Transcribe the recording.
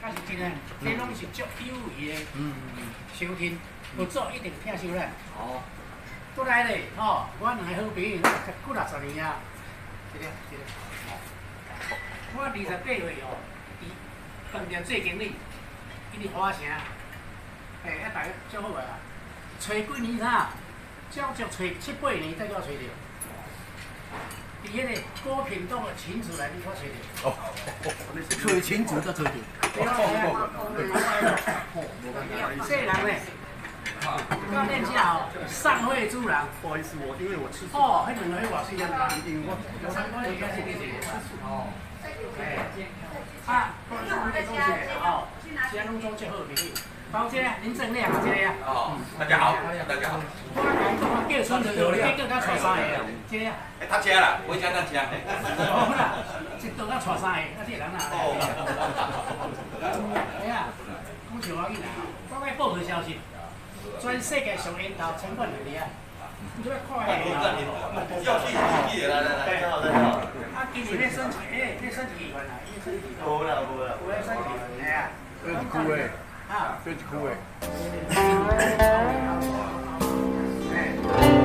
那是真诶，这拢是足有味诶。收听，不做一定听收咱。哦。过来咧，吼，我两个好朋友，十几60年啊。这个。我28岁哦，伊当店做经理，伊伫花城，啊，大家足好啊。找几年啥？照足找7、8年才叫我找着。伫迄个高品东的群主内底我找着。哦，找群主才找着。对啊。这人咧。教练家哦，上会主人。不好意思，因为我吃素。哦，迄两个偌水啊？因为我参观人家是吃素。哦。啊，我们的东西哦，其他拢做最好的朋友。包姐，林正亮这个啊。哦，大家好，大家好。我叫村子有，你叫他带3个啊？这个。哎，他车啦，我家他车。好啦，一道他带3个，啊这人啊。哎呀，讲笑话囡仔哦，我该报个消息。全世界上烟头成本是啊，你要看下要去来，啊，今年咧申请，咧申请议员啊，咧申请。无啦，有咧申请，系啊。这是酷诶，啊，这是酷诶。